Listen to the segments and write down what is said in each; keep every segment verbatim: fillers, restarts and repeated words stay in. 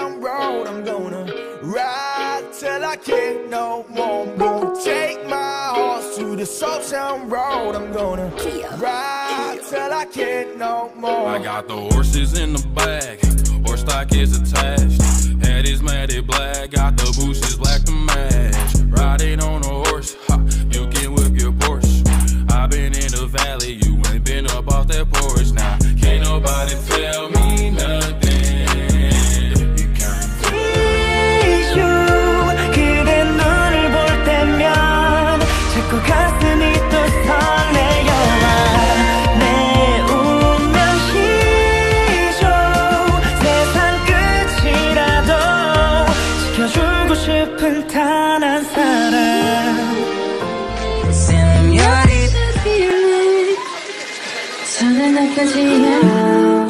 Sound Road. I'm gonna ride till I can't no more. I'm gonna take my horse to the Soul Sound Road. I'm gonna ride till I can't no more. I got the horses in the bag, horse stock is attached. Head is matted black, got the bushes black to match. Riding on a horse, ha, you can whip your Porsche. I've been in the valley, you ain't been up off that porch. Now, can't nobody tell me nothing. You can't tell me. 그대 눈을 볼 때면 자꾸 가슴이 또 설레어와. 내 운명 시죠. 세상 끝이라도 지켜주고 싶은 단 한 사람. 손을 나까지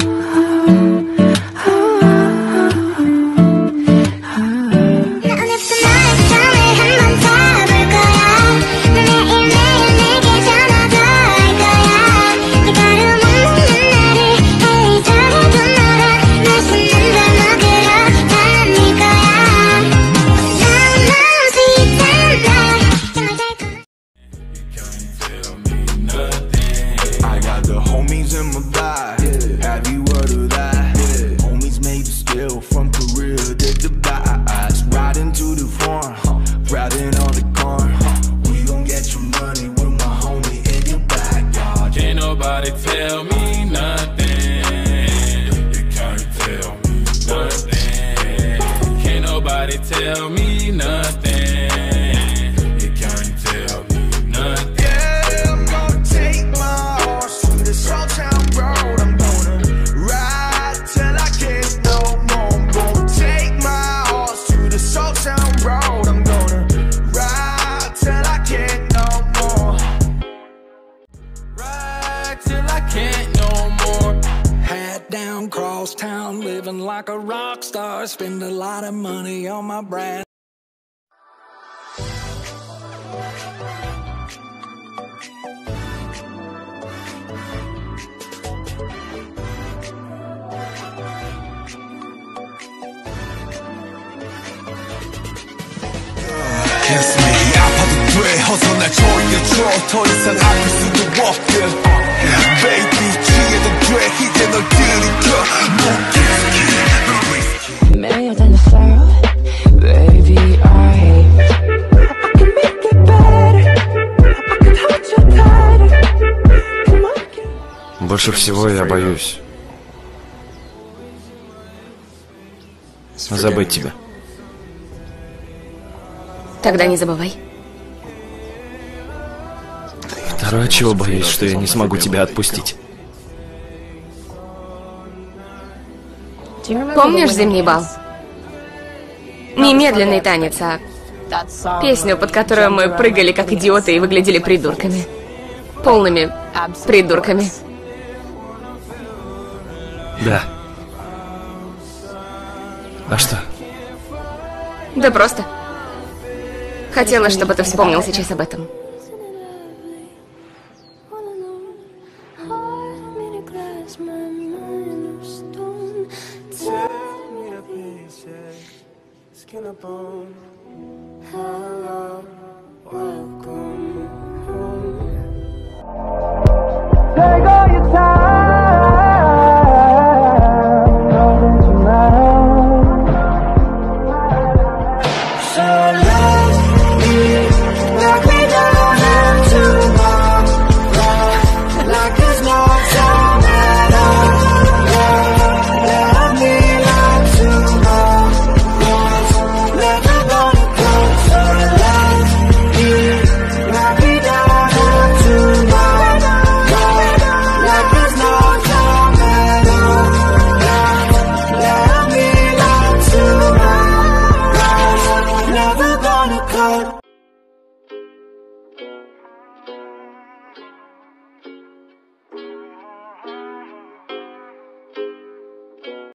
tell me nothing. You can't tell me nothing. Can't nobody tell me nothing. You can't tell me nothing. Yeah, I'm gonna take my horse to the Soul Town Road. I'm gonna ride till I can't no more. I'm gonna take my horse to the Soul Town Road. I'm gonna ride till I can't no more. Till I can't no more. Hat down, cross town, living like a rock star. Spend a lot of money on my brand. Kiss me, 아파도 돼. 어서 날 조여줘. 더 이상 아플 수도 없게. Baby, 취해도 돼. 이제 널 들이켜. Million than the flower. Baby, I I can make it better. I can hold you tighter. Come on. Больше всего я боюсь забыть тебя. Тогда не забывай. Второе, чего боюсь, что я не смогу тебя отпустить. Помнишь зимний бал? Не медленный танец, а песню, под которую мы прыгали как идиоты и выглядели придурками. Полными придурками. Да. А что? Да просто. Хотела, чтобы ты вспомнил сейчас об этом. Skin up on